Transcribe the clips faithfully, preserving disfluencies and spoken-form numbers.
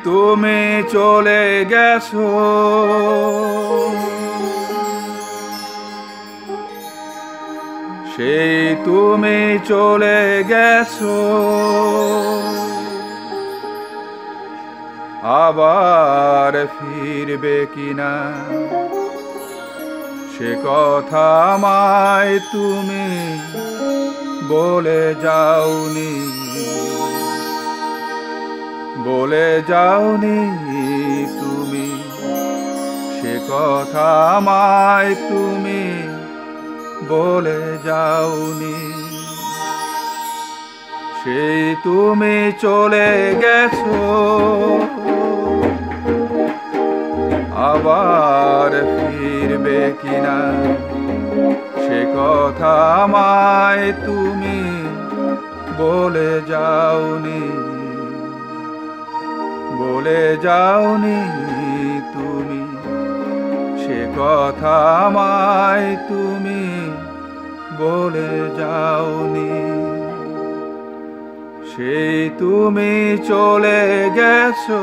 তুমি চলে গেছো, সেই তুমি চলে গেছো, আবার ফিরবে কিনা সে কথা আমায় তুমি বলে যাওনি, বলে যাওনি তুমি সে কথা আমায় তুমি বলে যাওনি। সেই তুমি চলে গেছো, আবার ফিরবে কিনা সে কথা আমায় তুমি বলে যাওনি, বলে যাওনি তুমি সে কথা আমায় তুমি বলে যাওনি। সেই তুমি চলে গেছো,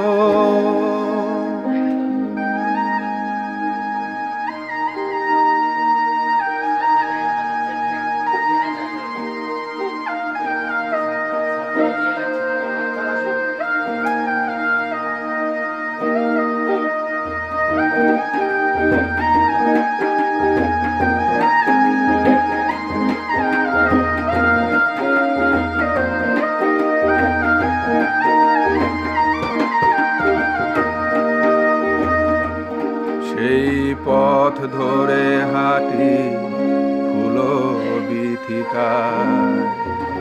সেই পথ ধরে হাঁটি ফুলো বিথিকায়,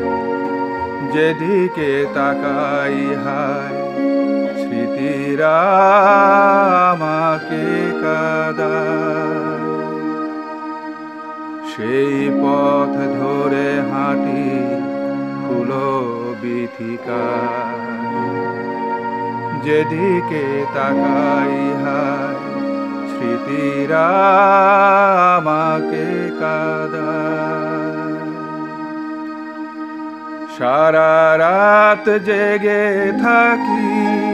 যেদিকে তাকাই হায় স্মৃতিরা আমাকে কাঁদায়। সেই পথ ধরে হাঁটি ফুলো বিথিকায়, যেদিকে তাকাই হায় স্মৃতিরা আমাকে কাঁদায়। সারা রাত জেগে থাকি,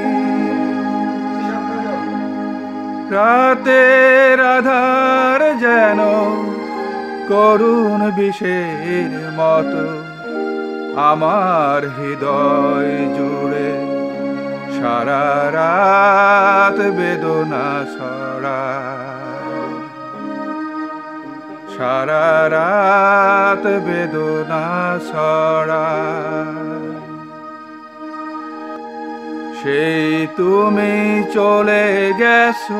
রাতের আধার যেন করুণ বিষের মতো আমার হৃদয় জুড়ে সারা রাত বেদনা ছড়ায়, সারা রাত বেদনা ছড়ায়। সেই তুমি চলে গেছো,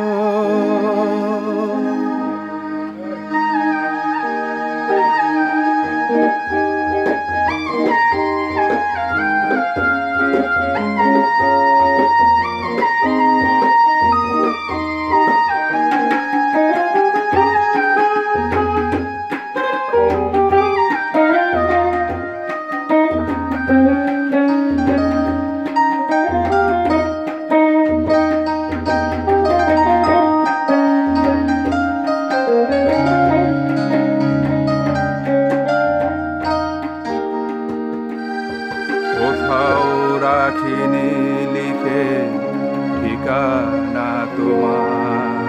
কোথাও রাখিনি লিখে ঠিকানা তোমার,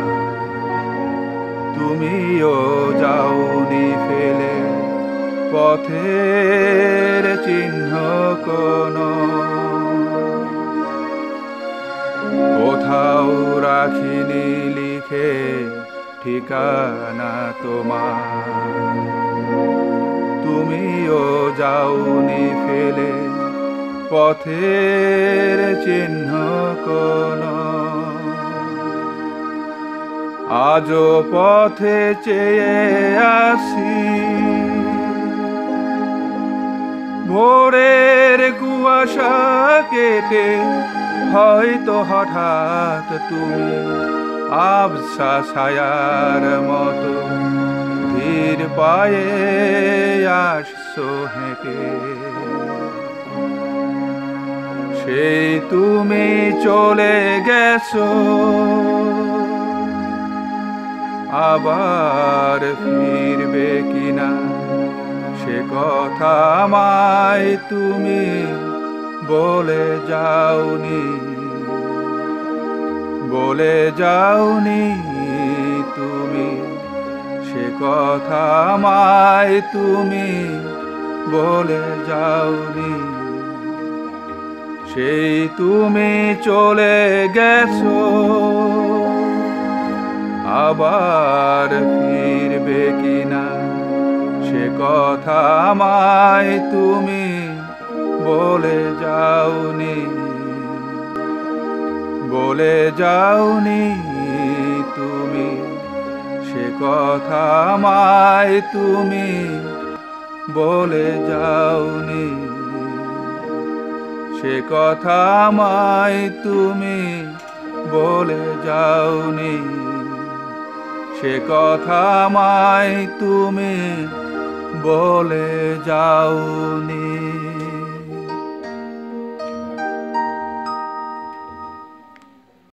তুমিও যাওনি ফেলে পথের চিহ্ন কোনো। কোথাও রাখিনি লিখে ঠিকানা তোমার, তুমিও যাওনি ফেলে পথের চিহ্ন কোনো। আজও পথে চেয়ে আসি, ভোরের কুয়াশা কেটে হয়তো হঠাৎ তুমি আবছা ছায়ার মতো ধীর পায়ে আসছো হেঁটে। সেই তুমি চলে গেছো, আবার ফিরবে কিনা সে কথা আমায় তুমি বলে যাওনি, বলে যাওনি তুমি, সে কথা আমায় তুমি বলে যাওনি। সেই তুমি চলে গেছো, আবার ফিরবে কিনা সে কথা আমায় তুমি বলে যাওনি। বলে যাওনি তুমি, সে কথা আমায় তুমি বলে যাওনি। সে কথা আমায় তুমি বলে যাওনি। সে কথা আমায় তুমি বলে যাওনি।